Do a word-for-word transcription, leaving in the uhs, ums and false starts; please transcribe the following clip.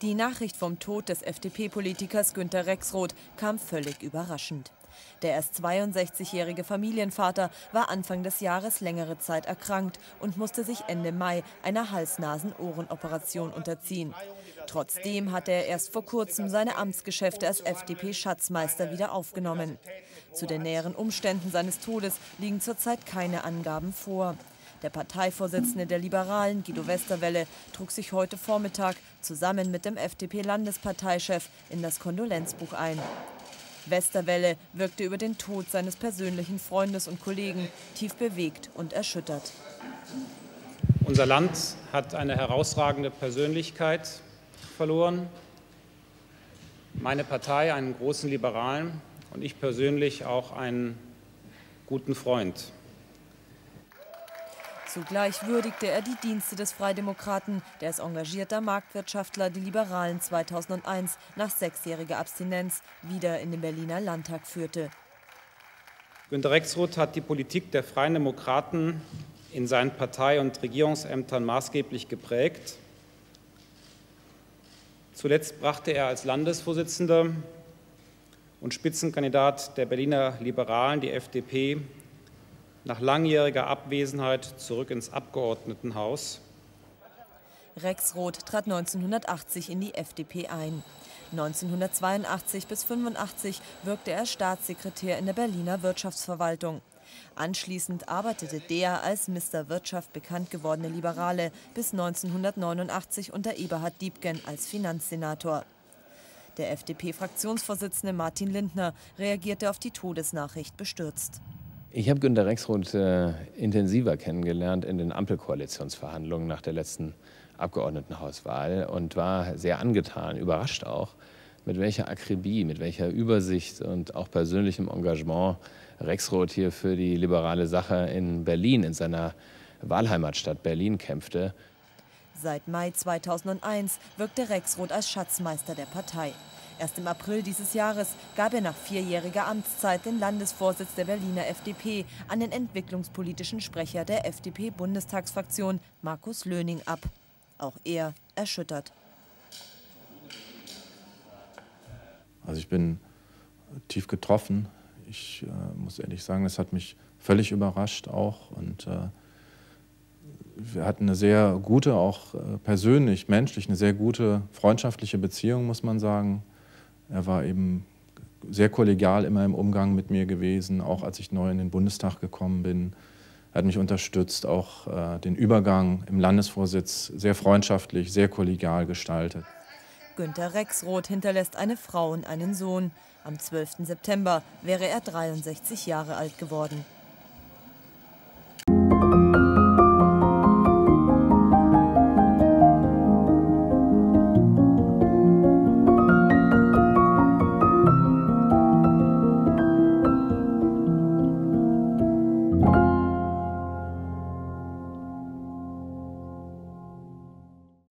Die Nachricht vom Tod des F D P-Politikers Günter Rexroth kam völlig überraschend. Der erst zweiundsechzigjährige Familienvater war Anfang des Jahres längere Zeit erkrankt und musste sich Ende Mai einer Hals-Nasen-Ohren-Operation unterziehen. Trotzdem hatte er erst vor kurzem seine Amtsgeschäfte als F D P-Schatzmeister wieder aufgenommen. Zu den näheren Umständen seines Todes liegen zurzeit keine Angaben vor. Der Parteivorsitzende der Liberalen, Guido Westerwelle, trug sich heute Vormittag zusammen mit dem F D P-Landesparteichef in das Kondolenzbuch ein. Westerwelle wirkte über den Tod seines persönlichen Freundes und Kollegen tief bewegt und erschüttert. Unser Land hat eine herausragende Persönlichkeit verloren. Meine Partei einen großen Liberalen und ich persönlich auch einen guten Freund. Zugleich würdigte er die Dienste des Freidemokraten, der als engagierter Marktwirtschaftler die Liberalen zweitausendeins nach sechsjähriger Abstinenz wieder in den Berliner Landtag führte. Günter Rexroth hat die Politik der Freien Demokraten in seinen Partei- und Regierungsämtern maßgeblich geprägt. Zuletzt brachte er als Landesvorsitzender und Spitzenkandidat der Berliner Liberalen die F D P nach langjähriger Abwesenheit zurück ins Abgeordnetenhaus. Rexroth trat neunzehnhundertachtzig in die F D P ein. neunzehnhundertzweiundachtzig bis fünfundachtzig wirkte er Staatssekretär in der Berliner Wirtschaftsverwaltung. Anschließend arbeitete der als Mister Wirtschaft bekannt gewordene Liberale bis neunzehnhundertneunundachtzig unter Eberhard Diepgen als Finanzsenator. Der F D P-Fraktionsvorsitzende Martin Lindner reagierte auf die Todesnachricht bestürzt. Ich habe Günter Rexroth äh, intensiver kennengelernt in den Ampelkoalitionsverhandlungen nach der letzten Abgeordnetenhauswahl und war sehr angetan, überrascht auch, mit welcher Akribie, mit welcher Übersicht und auch persönlichem Engagement Rexroth hier für die liberale Sache in Berlin, in seiner Wahlheimatstadt Berlin, kämpfte. Seit Mai zweitausendeins wirkte Rexroth als Schatzmeister der Partei. Erst im April dieses Jahres gab er nach vierjähriger Amtszeit den Landesvorsitz der Berliner F D P an den entwicklungspolitischen Sprecher der F D P-Bundestagsfraktion, Markus Löning, ab. Auch er erschüttert. Also ich bin tief getroffen. Ich äh, muss ehrlich sagen, das hat mich völlig überrascht auch. Und äh, wir hatten eine sehr gute, auch äh, persönlich, menschlich, eine sehr gute freundschaftliche Beziehung, muss man sagen. Er war eben sehr kollegial immer im Umgang mit mir gewesen, auch als ich neu in den Bundestag gekommen bin. Er hat mich unterstützt, auch äh, den Übergang im Landesvorsitz sehr freundschaftlich, sehr kollegial gestaltet. Günter Rexroth hinterlässt eine Frau und einen Sohn. Am zwölften September wäre er dreiundsechzig Jahre alt geworden.